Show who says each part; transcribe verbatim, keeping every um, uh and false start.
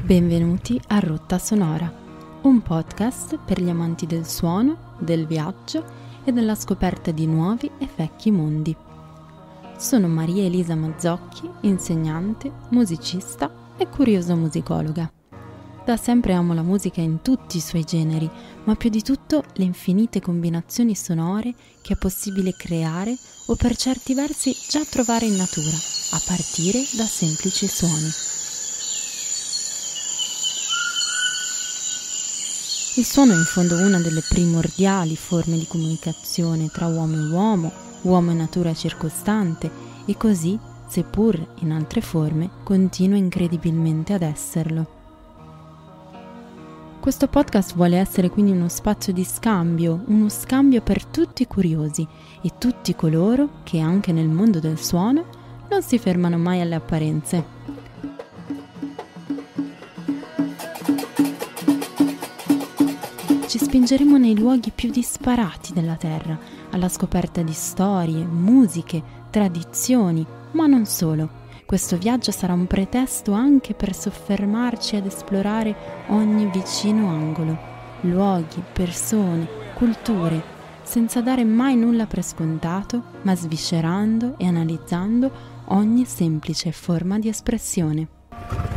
Speaker 1: Benvenuti a Rotta Sonora, un podcast per gli amanti del suono, del viaggio e della scoperta di nuovi e vecchi mondi. Sono Maria Elisa Mazzocchi, insegnante, musicista e curiosa musicologa. Da sempre amo la musica in tutti i suoi generi, ma più di tutto le infinite combinazioni sonore che è possibile creare o per certi versi già trovare in natura, a partire da semplici suoni. Il suono è in fondo una delle primordiali forme di comunicazione tra uomo e uomo, uomo e natura circostante, e così, seppur in altre forme, continua incredibilmente ad esserlo. Questo podcast vuole essere quindi uno spazio di scambio, uno scambio per tutti i curiosi e tutti coloro che anche nel mondo del suono non si fermano mai alle apparenze. Ci spingeremo nei luoghi più disparati della Terra, alla scoperta di storie, musiche, tradizioni, ma non solo. Questo viaggio sarà un pretesto anche per soffermarci ad esplorare ogni vicino angolo, luoghi, persone, culture, senza dare mai nulla per scontato, ma sviscerando e analizzando ogni semplice forma di espressione.